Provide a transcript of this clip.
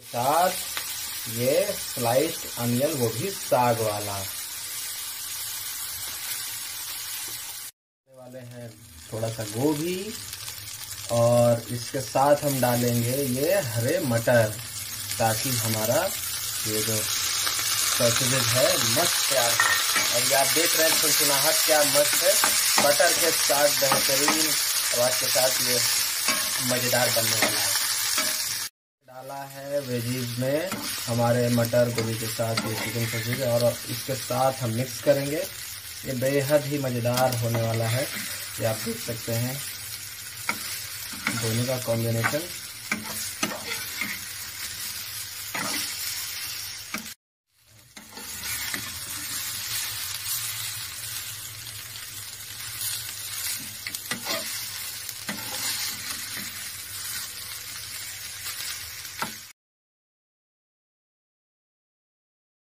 साथ ये sliced onion, वो भी साग वाला। वाले हैं थोड़ा सा गोभी, और इसके साथ हम डालेंगे ये हरे मटर, ताकि हमारा ये जो सॉसेज है मस्त तैयार हो। और ये आप देख रहे हैं सुनसुनाहट क्या मस्त है, बटर के साथ बेहतरीन आवाज के साथ ये मजेदार बनने वाला है। डाला है वेजीज में हमारे मटर गोभी के साथ ये चिकन सॉसेज, और इसके साथ हम मिक्स करेंगे। ये बेहद ही मज़ेदार होने वाला है। ये आप देख सकते हैं दोनों का कॉम्बिनेशन